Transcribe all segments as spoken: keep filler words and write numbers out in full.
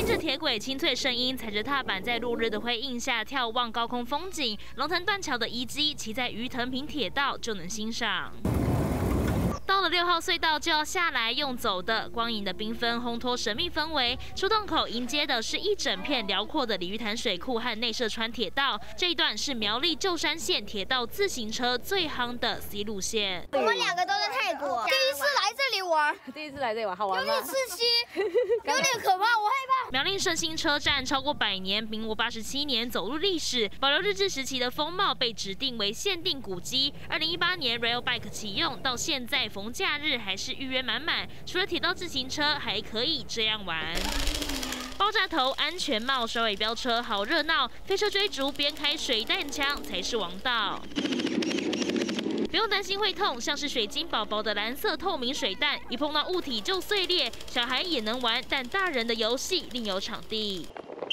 着铁轨清脆声音，踩着踏板在落日的辉映下眺望高空风景。龙腾断桥的遗迹，骑在鱼藤坪铁道就能欣赏。 到了六号隧道就要下来用走的，光影的缤纷烘托神秘氛围。出洞口迎接的是一整片辽阔的鲤鱼潭水库和内社川铁道，这一段是苗栗旧山线铁道自行车最夯的 C 路线。 我们两个都在泰国，第一次来这里玩， 第一次来这里玩，好玩吗？ 有点刺激，有点可怕，我害怕。 苗栗胜兴车站超过百年，民国八十七年走入历史，保留日治时期的风貌，被指定为限定古迹。二零一八年 Rail Bike 启用，到现在。 逢假日还是预约满满，除了铁道自行车，还可以这样玩。爆炸头、安全帽、首尾飙车，好热闹！飞车追逐，边开水弹枪才是王道。不用担心会痛，像是水晶宝宝的蓝色透明水弹，一碰到物体就碎裂。小孩也能玩，但大人的游戏另有场地。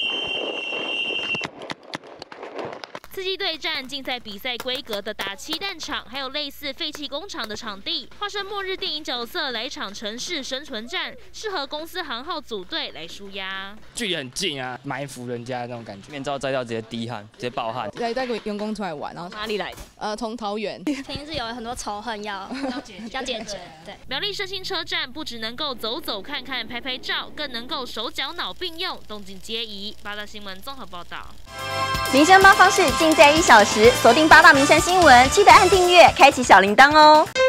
刺激对战尽在比赛规格的打气弹场，还有类似废弃工厂的场地，化身末日电影角色来一场城市生存战，适合公司行号组队来舒压。 距离很近啊，埋伏人家那种感觉。面罩摘掉直接滴汗，直接爆汗。 来带个员工出来玩，然后哪里来的？ 呃，从桃园。 平时有很多仇恨要要解要解决。对， 苗栗胜兴车站不只能够走走看看、拍拍照，更能够手脚脑并用，动静皆宜。八大新闻综合报道。 民生八方式尽在一小时，锁定八大民生新闻，记得按订阅，开启小铃铛哦。